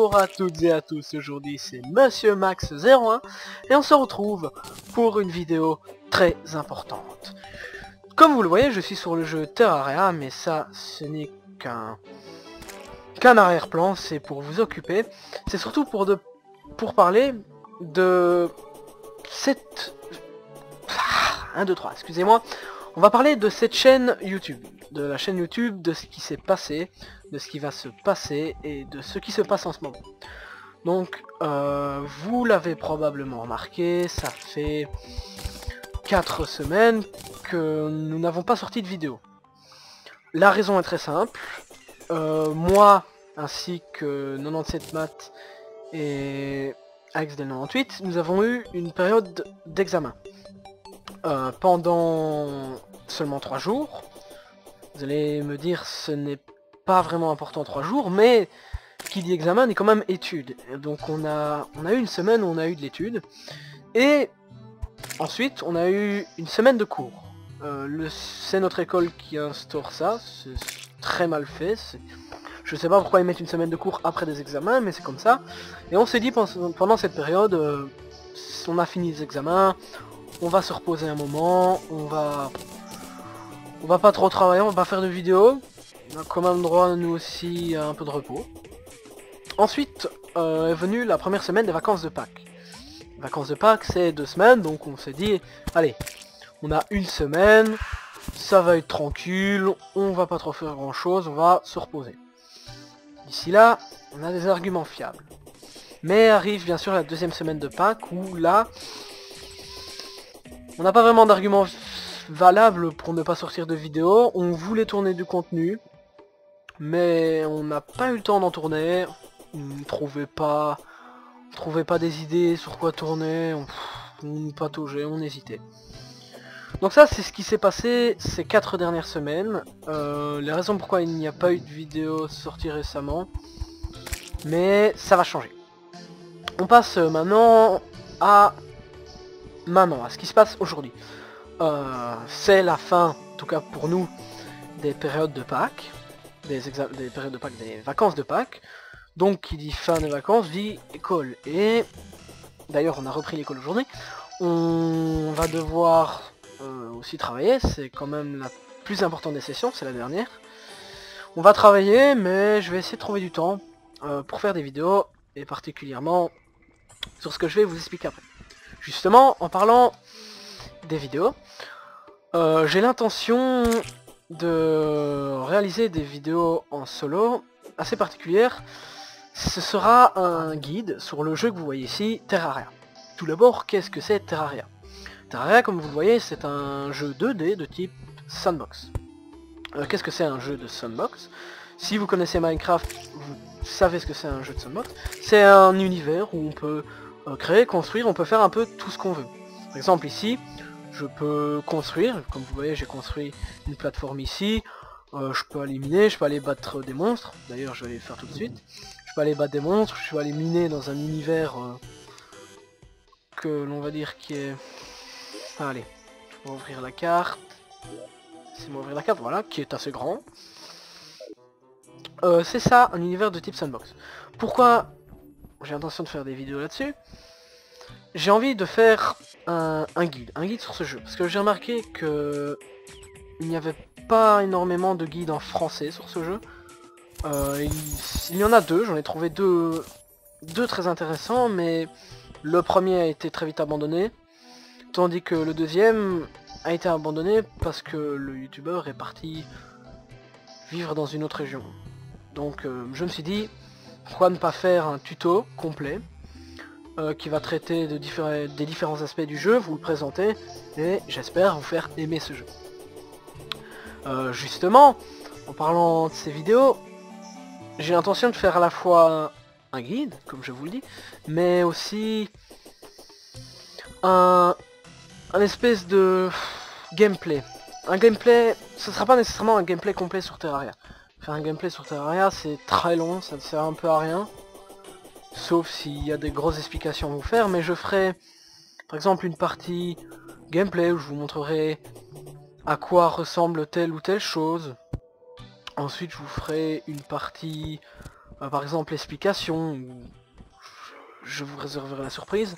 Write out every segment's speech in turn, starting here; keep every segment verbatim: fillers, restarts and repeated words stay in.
Bonjour à toutes et à tous, aujourd'hui c'est Monsieur Max zéro un et on se retrouve pour une vidéo très importante. Comme vous le voyez, je suis sur le jeu Terraria, mais ça ce n'est qu'un qu'un arrière-plan, c'est pour vous occuper. C'est surtout pour, de... pour parler de cette... un, deux, trois, excusez-moi. On va parler de cette chaîne YouTube, de la chaîne YouTube, de ce qui s'est passé, de ce qui va se passer et de ce qui se passe en ce moment. Donc, euh, vous l'avez probablement remarqué, ça fait quatre semaines que nous n'avons pas sorti de vidéo. La raison est très simple. Euh, moi, ainsi que quatre-vingt-dix-sept Math et Alex del quatre-vingt-dix-huit, nous avons eu une période d'examen. Euh, pendant seulement trois jours. Vous allez me dire ce n'est pas vraiment important trois jours, mais qui dit examen est quand même étude. Donc on a on a eu une semaine où on a eu de l'étude et ensuite on a eu une semaine de cours. Euh, c'est notre école qui instaure ça, c'est très mal fait. Je sais pas pourquoi ils mettent une semaine de cours après des examens, mais c'est comme ça. Et on s'est dit pendant cette période, euh, on a fini les examens. On va se reposer un moment, on va on va pas trop travailler, on va pas faire de vidéos. On a quand même droit nous aussi à un peu de repos. Ensuite euh, est venue la première semaine des vacances de Pâques. Les vacances de Pâques c'est deux semaines, donc on s'est dit, allez, on a une semaine, ça va être tranquille, on va pas trop faire grand chose, on va se reposer. D'ici là, on a des arguments fiables. Mais arrive bien sûr la deuxième semaine de Pâques où là, on n'a pas vraiment d'arguments valables pour ne pas sortir de vidéo. On voulait tourner du contenu, mais on n'a pas eu le temps d'en tourner. On ne trouvait pas, on trouvait pas des idées sur quoi tourner. On, on pataugeait, on hésitait. Donc ça, c'est ce qui s'est passé ces quatre dernières semaines. Euh, les raisons pourquoi il n'y a pas eu de vidéo sortie récemment, mais ça va changer. On passe maintenant à Maintenant, à ce qui se passe aujourd'hui. Euh, c'est la fin, en tout cas pour nous, des périodes de Pâques, des, des périodes de Pâques, des vacances de Pâques. Donc qui dit fin des vacances dit école. Et d'ailleurs on a repris l'école aujourd'hui. On va devoir euh, aussi travailler, c'est quand même la plus importante des sessions, c'est la dernière. On va travailler, mais je vais essayer de trouver du temps euh, pour faire des vidéos, et particulièrement sur ce que je vais vous expliquer après. Justement, en parlant des vidéos, euh, j'ai l'intention de réaliser des vidéos en solo assez particulières. Ce sera un guide sur le jeu que vous voyez ici, Terraria. Tout d'abord, qu'est-ce que c'est Terraria? Terraria, comme vous le voyez, c'est un jeu deux D de type sandbox. Euh, qu'est-ce que c'est un jeu de sandbox? Si vous connaissez Minecraft, vous savez ce que c'est un jeu de sandbox. C'est un univers où on peut créer, construire, on peut faire un peu tout ce qu'on veut. Par exemple ici, je peux construire, comme vous voyez j'ai construit une plateforme ici, euh, je peux aller miner, je peux aller battre des monstres, d'ailleurs je vais le faire tout de suite, je peux aller battre des monstres, je peux aller miner dans un univers euh, que l'on va dire qui est... Allez, on va ouvrir la carte, c'est moi ouvrir la carte, voilà, qui est assez grand. Euh, c'est ça, un univers de type sandbox. Pourquoi j'ai l'intention de faire des vidéos là-dessus? J'ai envie de faire un, un guide, un guide sur ce jeu, parce que j'ai remarqué que il n'y avait pas énormément de guides en français sur ce jeu. Euh, il, il y en a deux, j'en ai trouvé deux, deux très intéressants, mais le premier a été très vite abandonné, tandis que le deuxième a été abandonné parce que le youtubeur est parti vivre dans une autre région. Donc euh, je me suis dit, pourquoi ne pas faire un tuto complet euh, qui va traiter de diffé des différents aspects du jeu, vous le présenter, et j'espère vous faire aimer ce jeu. Euh, justement, en parlant de ces vidéos, j'ai l'intention de faire à la fois un guide, comme je vous le dis, mais aussi un, un espèce de gameplay. Un gameplay, ce sera pas nécessairement un gameplay complet sur Terraria. Faire un gameplay sur Terraria c'est très long, ça ne sert un peu à rien. Sauf s'il y a des grosses explications à vous faire, mais je ferai par exemple une partie gameplay où je vous montrerai à quoi ressemble telle ou telle chose. Ensuite je vous ferai une partie Euh, par exemple l'explication, je vous réserverai la surprise.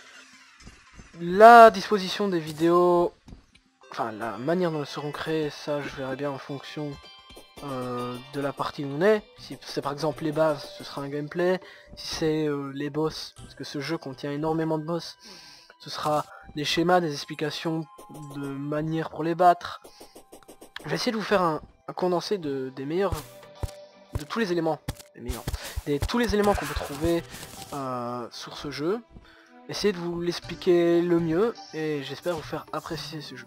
La disposition des vidéos, enfin la manière dont elles seront créées, ça je verrai bien en fonction euh, de la partie où on est. Si c'est par exemple les bases, ce sera un gameplay. Si c'est euh, les boss, parce que ce jeu contient énormément de boss, ce sera des schémas, des explications de manière pour les battre. Je vais essayer de vous faire un, un condensé de, des meilleurs, de tous les éléments, les meilleurs, des, tous les éléments qu'on peut trouver euh, sur ce jeu. Essayez de vous l'expliquer le mieux et j'espère vous faire apprécier ce jeu.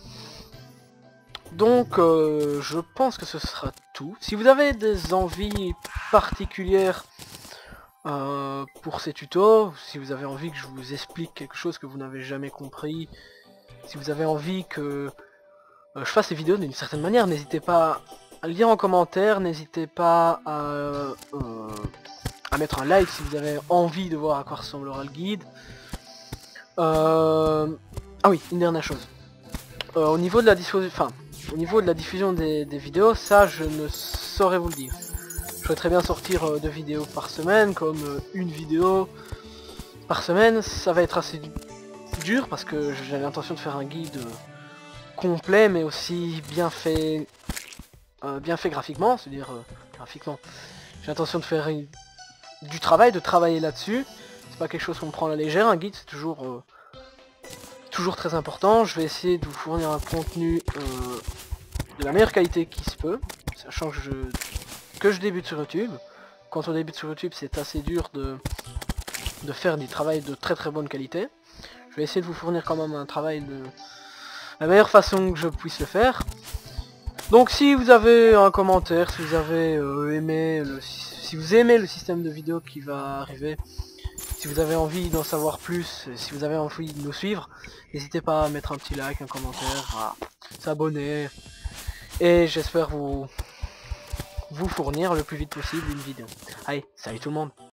Donc euh, je pense que ce sera tout. Si vous avez des envies particulières euh, pour ces tutos, si vous avez envie que je vous explique quelque chose que vous n'avez jamais compris, si vous avez envie que euh, je fasse ces vidéos d'une certaine manière, n'hésitez pas à le dire en commentaire, n'hésitez pas à, euh, à mettre un like si vous avez envie de voir à quoi ressemblera le guide. Euh... Ah oui, une dernière chose. Euh, au niveau de la diffusion, enfin, au niveau de la diffusion des, des vidéos, ça je ne saurais vous le dire. Je souhaiterais bien sortir euh, deux vidéos par semaine, comme euh, une vidéo par semaine. Ça va être assez dur parce que j'ai l'intention de faire un guide euh, complet, mais aussi bien fait, euh, bien fait graphiquement, c'est-à-dire euh, graphiquement. J'ai l'intention de faire une, du travail, de travailler là-dessus. C'est pas quelque chose qu'on prend à la légère. Un guide, c'est toujours euh, toujours très important. Je vais essayer de vous fournir un contenu euh, de la meilleure qualité qui se peut, sachant que je, que je débute sur YouTube. Quand on débute sur YouTube, c'est assez dur de, de faire du travail de très très bonne qualité. Je vais essayer de vous fournir quand même un travail de la meilleure façon que je puisse le faire. Donc si vous avez un commentaire, si vous avez euh, aimé le, si vous aimez le système de vidéo qui va arriver, si vous avez envie d'en savoir plus, si vous avez envie de nous suivre, n'hésitez pas à mettre un petit like, un commentaire, à s'abonner. Et j'espère vous, vous fournir le plus vite possible une vidéo. Allez, salut tout le monde!